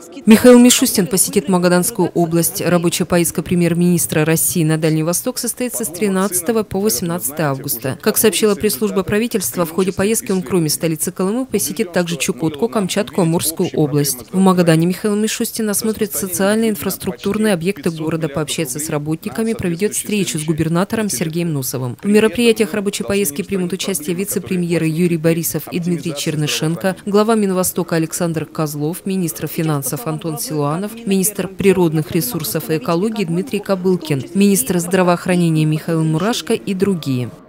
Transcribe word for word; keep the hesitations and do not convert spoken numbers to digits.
Михаил Мишустин посетит Магаданскую область. Рабочая поездка премьер-министра России на Дальний Восток состоится с тринадцатого по восемнадцатое августа. Как сообщила пресс-служба правительства, в ходе поездки он, кроме столицы Колымы, посетит также Чукотку, Камчатку, Амурскую область. В Магадане Михаил Мишустин осмотрит социальные инфраструктурные объекты города, пообщается с работниками, проведет встречу с губернатором Сергеем Нусовым. В мероприятиях рабочей поездки примут участие вице-премьеры Юрий Борисов и Дмитрий Чернышенко, глава Минвостока Александр Козлов, министр финансов Антон Силуанов, министр природных ресурсов и экологии Дмитрий Кобылкин, министр здравоохранения Михаил Мурашко и другие.